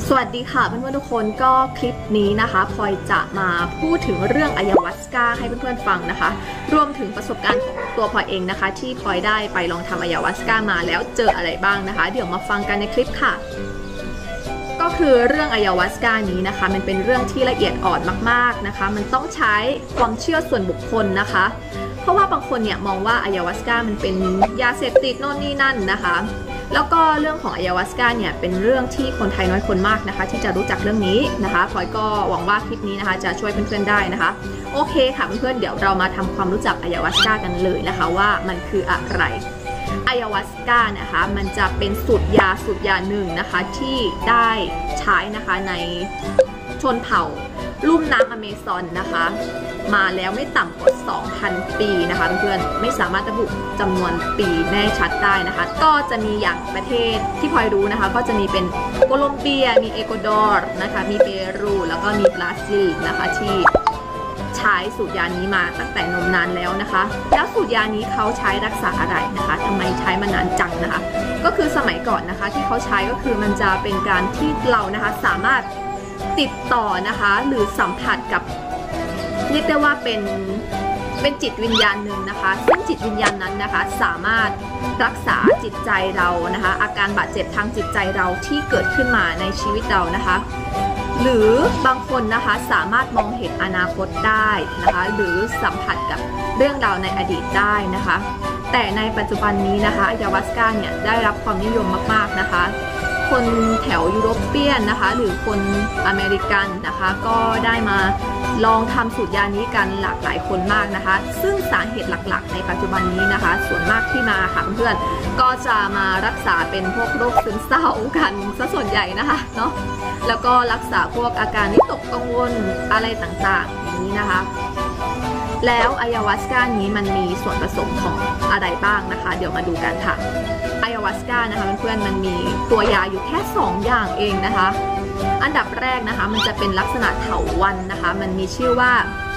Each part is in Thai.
สวัสดีค่ะเพื่อนๆทุกคนก็คลิปนี้นะคะพลอยจะมาพูดถึงเรื่องayahuascaให้เพื่อนๆฟังนะคะรวมถึงประสบการณ์ของตัวพลอยเองนะคะที่พลอยได้ไปลองทำayahuascaมาแล้วเจออะไรบ้างนะคะเดี๋ยวมาฟังกันในคลิปค่ะก็คือเรื่องayahuascaนี้นะคะมันเป็นเรื่องที่ละเอียดอ่อนมากๆนะคะมันต้องใช้ความเชื่อส่วนบุคคลนะคะเพราะว่าบางคนเนี่ยมองว่าayahuascaมันเป็นยาเสพติดโน่นนี่นั่นนะคะแล้วก็เรื่องของayahuascaเนี่ยเป็นเรื่องที่คนไทยน้อยคนมากนะคะที่จะรู้จักเรื่องนี้นะคะพลอยก็หวังว่าคลิปนี้นะคะจะช่วยเพื่อนๆได้นะคะโอเคค่ะเพื่อนๆเดี๋ยวเรามาทำความรู้จักayahuascaกันเลยนะคะว่ามันคืออะไรayahuascaนะคะมันจะเป็นสูตรยาหนึ่งนะคะที่ได้ใช้นะคะในชนเผ่าลุ่มน้ำอเมซอนนะคะมาแล้วไม่ต่ำกว่า 2,000 ปีนะคะเพื่อนๆไม่สามารถระบุจำนวนปีแน่ชัดได้นะคะก็จะมีอย่างประเทศที่พลอยรู้นะคะก็จะมีเป็นโคลอมเบียมีเอกวาดอร์นะคะมีเปรูแล้วก็มีบราซิลนะคะที่ใช้สูตรยานี้มาตั้งแต่นมนานแล้วนะคะแล้วสูตรยานี้เขาใช้รักษาอะไรนะคะทำไมใช้มานานจังนะคะก็คือสมัยก่อนนะคะที่เขาใช้ก็คือมันจะเป็นการที่เรานะคะสามารถติดต่อนะคะหรือสัมผัสกับเรียกได้ว่าเป็นจิตวิญญาณหนึ่งนะคะซึ่งจิตวิญญาณนั้นนะคะสามารถรักษาจิตใจเรานะคะอาการบาดเจ็บทางจิตใจเราที่เกิดขึ้นมาในชีวิตเรานะคะหรือบางคนนะคะสามารถมองเห็นอนาคตได้นะคะหรือสัมผัสกับเรื่องราวในอดีตได้นะคะแต่ในปัจจุบันนี้นะคะayahuascaเนี่ยได้รับความนิยมมากๆนะคะคนแถวยุโรปเปียนนะคะหรือคนอเมริกันนะคะก็ได้มาลองทำสูตรยานี้กันหลากหลายคนมากนะคะซึ่งสาเหตุหลักๆในปัจจุบันนี้นะคะส่วนมากที่มาค่ะเพื่อนก็จะมารักษาเป็นพวกโรคซึมเศร้ากันซะส่วนใหญ่นะคะเนาะแล้วก็รักษาพวกอาการวิตกกังวลอะไรต่างๆอย่างนี้นะคะแล้วayahuascaนี้มันมีส่วนผสมของอะไรบ้างนะคะเดี๋ยวมาดูกันค่ะayahuascaนะคะเพื่อนๆมันมีตัวยาอยู่แค่2อย่างเองนะคะอันดับแรกนะคะมันจะเป็นลักษณะเถาวัลย์นะคะมันมีชื่อว่า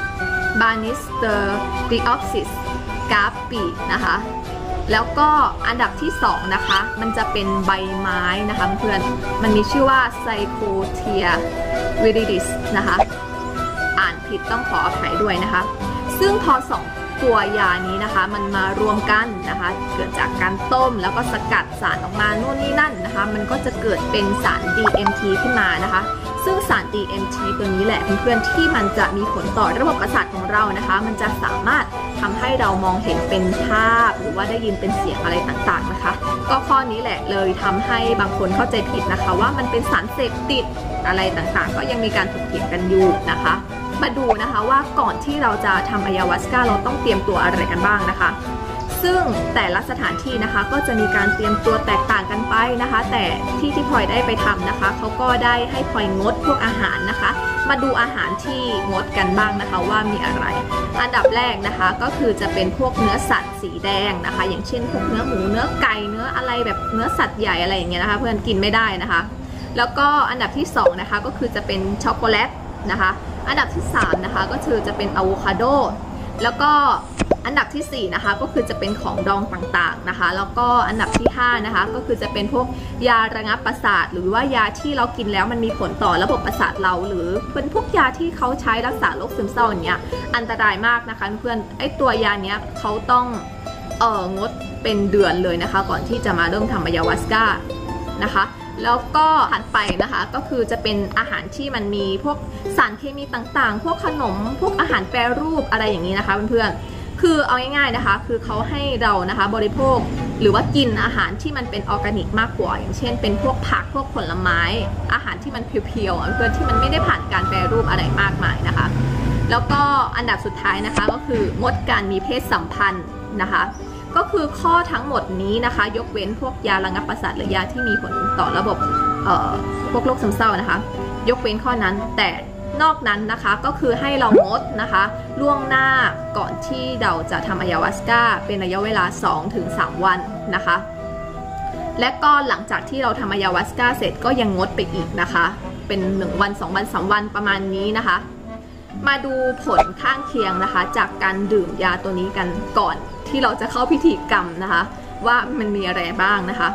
Banister Deoxys Gapi นะคะแล้วก็อันดับที่2นะคะมันจะเป็นใบไม้นะคะเพื่อนมันมีชื่อว่า Psychothea viridis นะคะอ่านผิดต้องขออภัยด้วยนะคะซึ่งพอ2ตัวยานี้นะคะมันมารวมกันนะคะเกิดจากการต้มแล้วก็สกัดสารออกมาโน่นนี่นั่นนะคะมันก็จะเกิดเป็นสาร DMT ขึ้นมานะคะซึ่งสาร DMT ตัวนี้แหละเพื่อนๆที่มันจะมีผลต่อระบบประสาทของเรานะคะมันจะสามารถทำให้เรามองเห็นเป็นภาพหรือว่าได้ยินเป็นเสียงอะไรต่างๆนะคะก็ข้อนี้แหละเลยทำให้บางคนเข้าใจผิดนะคะว่ามันเป็นสารเสพติดอะไรต่างๆก็ยังมีการถกเถียงกันอยู่นะคะมาดูนะคะว่าก่อนที่เราจะทำayahuascaเราต้องเตรียมตัวอะไรกันบ้างนะคะซึ่งแต่ละสถานที่นะคะก็จะมีการเตรียมตัวแตกต่างกันไปนะคะแต่ที่พลอยได้ไปทำนะคะเขาก็ได้ให้พลอยงดพวกอาหารนะคะมาดูอาหารที่งดกันบ้างนะคะว่ามีอะไรอันดับแรกนะคะก็คือจะเป็นพวกเนื้อสัตว์สีแดงนะคะอย่างเช่นพวกเนื้อหมูเนื้อไก่เนื้ออะไรแบบเนื้อสัตว์ใหญ่อะไรอย่างเงี้ยนะคะเพื่อนกินไม่ได้นะคะแล้วก็อันดับที่2นะคะก็คือจะเป็นช็อกโกแลตนะคะอันดับที่3นะคะก็คือจะเป็นอะโวคาโดแล้วก็อันดับที่4นะคะก็คือจะเป็นของดองต่างๆนะคะแล้วก็อันดับที่5นะคะก็คือจะเป็นพวกยาระงับประสาทหรือว่ายาที่เรากินแล้วมันมีผลต่อระบบประสาทเราหรือเป็นพวกยาที่เขาใช้รักษาโรคซึมเศร้าอย่างเงี้ยอันตรายมากนะคะเพื่อนไอตัวยาเนี้ยเขาต้องงดเป็นเดือนเลยนะคะก่อนที่จะมาเริ่มทำayahuascaนะคะแล้วก็ถัดไปนะคะก็คือจะเป็นอาหารที่มันมีพวกสารเคมีต่างๆพวกขนมพวกอาหารแปรรูปอะไรอย่างนี้นะคะเพื่อนๆคือเอาง่ายๆนะคะคือเขาให้เรานะคะบริโภคหรือว่ากินอาหารที่มันเป็นออร์แกนิกมากกว่าอย่างเช่นเป็นพวกผักพวกผลไม้อาหารที่มันเพียวๆเพื่อนที่มันไม่ได้ผ่านการแปรรูปอะไรมากมายนะคะแล้วก็อันดับสุดท้ายนะคะก็คืองดการมีเพศสัมพันธ์นะคะก็คือข้อทั้งหมดนี้นะคะยกเว้นพวกยาระงับประสาทหรือยาที่มีผลต่อระบบพวกโรคซึมเศร้านะคะยกเว้นข้อนั้นแต่นอกนั้นนะคะก็คือให้เรางดนะคะล่วงหน้าก่อนที่เราจะทำayahuascaเป็นระยะเวลา 2-3 วันนะคะและก็หลังจากที่เราทำayahuascaเสร็จก็ยังงดไปอีกนะคะเป็น1 วัน 2 วัน 3 วันประมาณนี้นะคะมาดูผลข้างเคียงนะคะจากการดื่มยาตัวนี้กันก่อนที่เราจะเข้าพิธีกรรมนะคะว่ามันมีอะไรบ้างนะคะ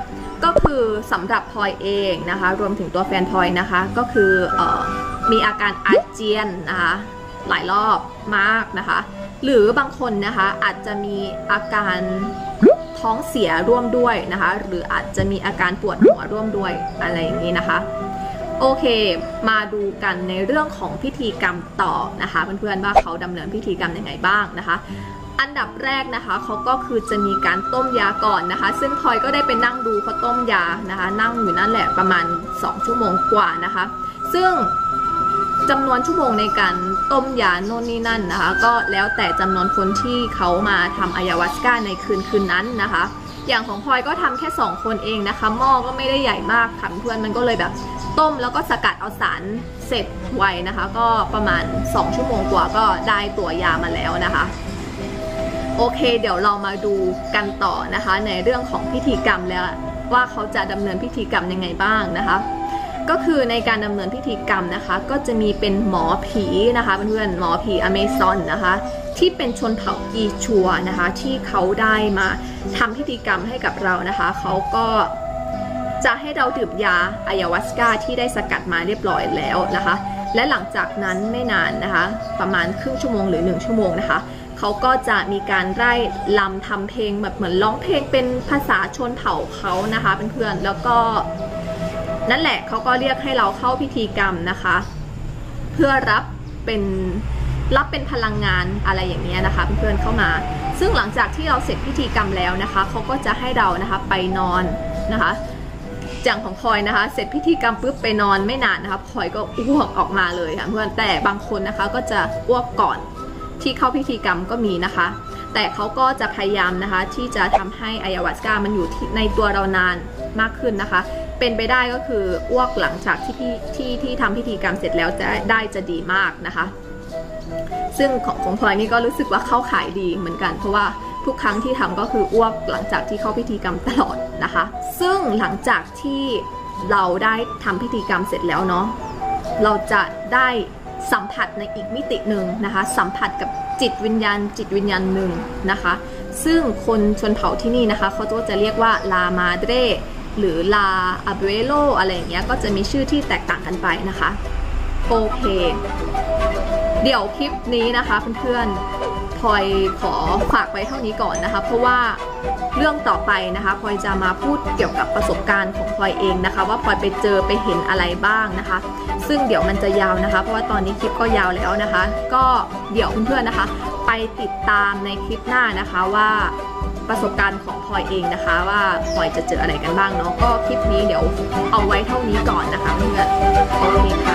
ก็คือสำหรับพลอยเองนะคะรวมถึงตัวแฟนพลอยนะคะก็คือมีอาการอาเจียนนะคะหลายรอบมากนะคะหรือบางคนนะคะอาจจะมีอาการท้องเสียร่วมด้วยนะคะหรืออาจจะมีอาการปวดหัวร่วมด้วยอะไรอย่างนี้นะคะโอเคมาดูกันในเรื่องของพิธีกรรมต่อนะคะเพื่อนๆว่าเขาดำเนินพิธีกรรมยังไงบ้างนะคะอันดับแรกนะคะเขาก็คือจะมีการต้มยาก่อนนะคะซึ่งพลอยก็ได้ไปนั่งดูเขาต้มยานะคะนั่งอยู่นั่นแหละประมาณ2 ชั่วโมงกว่านะคะซึ่งจำนวนชั่วโมงในการต้มยาโน่นนี่นั่นนะคะก็แล้วแต่จำนวนคนที่เขามาทำอายาวัสก้าในคืนนั้นนะคะอย่างของพลอยก็ทำแค่2 คนเองนะคะหม้อก็ไม่ได้ใหญ่มากค่ะเพื่อนมันก็เลยแบบต้มแล้วก็สกัดเอาสารเสร็จไวนะคะก็ประมาณ2 ชั่วโมงกว่าก็ได้ตัวยามาแล้วนะคะโอเคเดี๋ยวเรามาดูกันต่อนะคะในเรื่องของพิธีกรรมแล้วว่าเขาจะดำเนินพิธีกรรมยังไงบ้างนะคะก็คือในการดำเนินพิธีกรรมนะคะก็จะมีเป็นหมอผีนะคะเพื่อนๆหมอผีอเมซอนนะคะที่เป็นชนเผ่ากีชัวนะคะที่เขาได้มาทำพิธีกรรมให้กับเรานะคะเขาก็จะให้เราดื่มยาอายาวัสก้าที่ได้สกัดมาเรียบร้อยแล้วนะคะและหลังจากนั้นไม่นานนะคะประมาณครึ่งชั่วโมงหรือ1 ชั่วโมงนะคะเขาก็จะมีการไล่ลำทำเพลงแบบเหมือนร้องเพลงเป็นภาษาชนเผ่าเขานะคะเพื่อนๆแล้วก็นั่นแหละเขาก็เรียกให้เราเข้าพิธีกรรมนะคะเพื่อรับเป็นพลังงานอะไรอย่างนี้นะคะเพื่อนๆเข้ามาซึ่งหลังจากที่เราเสร็จพิธีกรรมแล้วนะคะเขาก็จะให้เรานะคะไปนอนนะคะอย่างของพลอยนะคะเสร็จพิธีกรรมปุ๊บไปนอนไม่นานนะคะพลอยก็อ้วกออกมาเลยค่ะเพื่อนแต่บางคนนะคะก็จะอ้วกก่อนที่เข้าพิธีกรรมก็มีนะคะแต่เขาก็จะพยายามนะคะที่จะทำให้อายาวัสก้ามันอยู่ในตัวเรานานมากขึ้นนะคะเป็นไปได้ก็คืออ้วกหลังจากที่ทำพิธีกรรมเสร็จแล้วจะดีมากนะคะซึ่งของพลอยนี่ก็รู้สึกว่าเข้าขายดีเหมือนกันเพราะว่าทุกครั้งที่ทำก็คืออ้วกหลังจากที่เข้าพิธีกรรมตลอดนะคะซึ่งหลังจากที่เราได้ทำพิธีกรรมเสร็จแล้วเนาะเราจะได้สัมผัสในอีกมิติหนึ่งนะคะสัมผัสกับจิตวิญญาณหนึ่งนะคะซึ่งคนชนเผ่าที่นี่นะคะเขาก็จะเรียกว่าลามาเดรหรือลาอาเบโลอะไรอย่างเงี้ยก็จะมีชื่อที่แตกต่างกันไปนะคะโอเคเดี๋ยวคลิปนี้นะคะเพื่อนๆพลอยขอฝากไว้เท่านี้ก่อนนะคะเพราะว่าเรื่องต่อไปนะคะพลอยจะมาพูดเกี่ยวกับประสบการณ์ของพลอยเองนะคะว่าพลอยไปเจอไปเห็นอะไรบ้างนะคะซึ่งเดี๋ยวมันจะยาวนะคะเพราะว่าตอนนี้คลิปก็ยาวแล้วนะคะก็เดี๋ยวเพื่อนๆนะคะไปติดตามในคลิปหน้านะคะว่าประสบการณ์ของพลอยเองนะคะว่าพลอยจะเจออะไรกันบ้างเนาะก็คลิปนี้เดี๋ยวเอาไว้เท่านี้ก่อนนะคะเพื่อนโอเคค่ะ